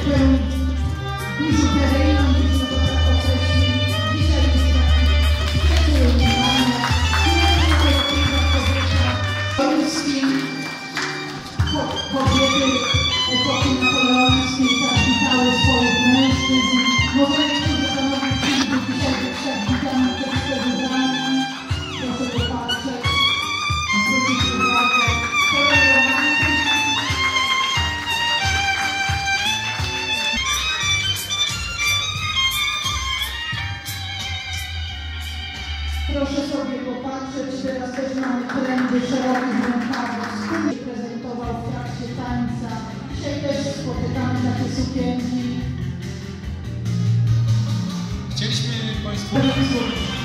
pełni biżuteryjną, byśmy to tak określili. Dzisiaj jest specjalnie polskim kobiety epoki napoleońskiej tak witały swoich mężczyzn. Może niektórzy panowie chcieliby dzisiaj być tak witani przez te wybrani. Proszę popatrzeć, zwrócić uwagę. Proszę sobie popatrzeć, teraz też mamy trendy szerokich rękawów. Wspólnie prezentował w trakcie tańca. Dzisiaj też spotykamy takie sukienki. Chcieliśmy Państwu